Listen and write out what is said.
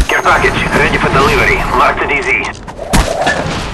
Care package ready for delivery. Mark the DZ.